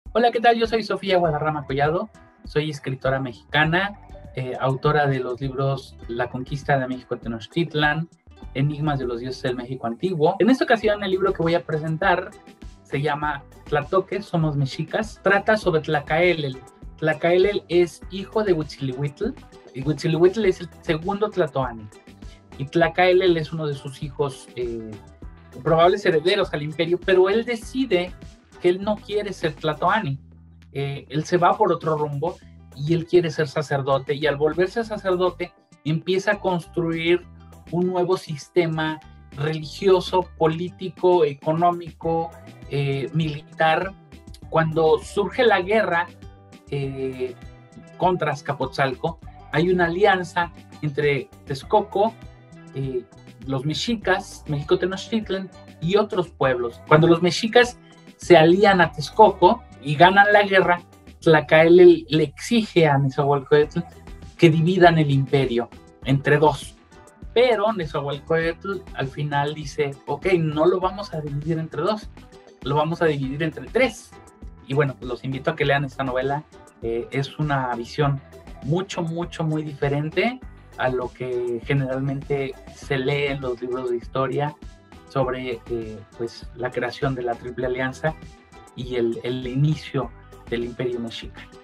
Hola, ¿qué tal? Yo soy Sofía Guadarrama Collado, soy escritora mexicana, autora de los libros La conquista de México Tenochtitlan, Enigmas de los dioses del México antiguo. En esta ocasión el libro que voy a presentar se llama Tlatoque, somos mexicas, trata sobre Tlacaelel. Tlacaelel es hijo de Huitzilihuitl, y Huitzilihuitl es el segundo Tlatoani, y Tlacaelel es uno de sus hijos probables herederos al imperio, pero él decide que él no quiere ser Tlatoani. Él se va por otro rumbo y él quiere ser sacerdote, y al volverse sacerdote empieza a construir un nuevo sistema religioso, político, económico, militar. Cuando surge la guerra contra Azcapotzalco, hay una alianza entre Texcoco, los mexicas, México Tenochtitlan y otros pueblos. Cuando los mexicas se alían a Texcoco y ganan la guerra, Tlacaelel le exige a Nezahualcóyotl que dividan el imperio entre dos. Pero Nezahualcóyotl al final dice, ok, no lo vamos a dividir entre dos, lo vamos a dividir entre tres. Y bueno, pues los invito a que lean esta novela. Es una visión muy diferente a lo que generalmente se lee en los libros de historia sobre pues la creación de la Triple Alianza y el inicio del Imperio Mexica.